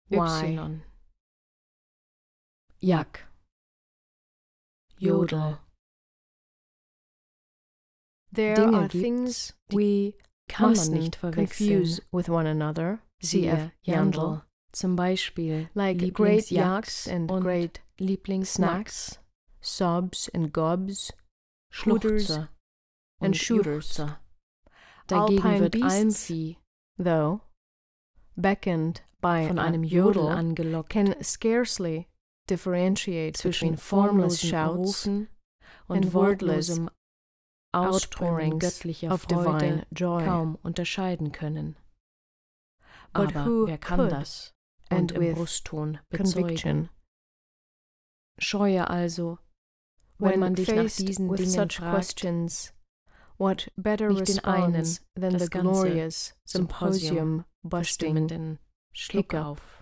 Y, Yak, Jodel. There Dinge are gibt's, things die we kann man nicht mustn't confuse verwechseln. with one another, Siehe cf. Jandl, zum Beispiel like great Lieblings-Yaks yaks and und great Lieblingssnacks, snacks, sobs and gobs, shooters Schluchzer and und shooters. Juchzer. Dagegen Alpine wird beasts, Almvieh though, beckoned by von a einem Jodel yodel, angelockt, can scarcely differentiate zwischen between formless formlosen shouts Rufen and und wordless wortlosem Ausströmen outpourings göttlicher of divine Freude joy. kaum unterscheiden können. But Aber who wer kann could, das and und im with Brustton bezeugen? conviction? Scheue also, wenn When man dich nach faced diesen with Dingen such fragt, questions, what better nicht den einen, response than das the ganze glorious Symposium symposium busting bestimmenden Schluck hiccup auf.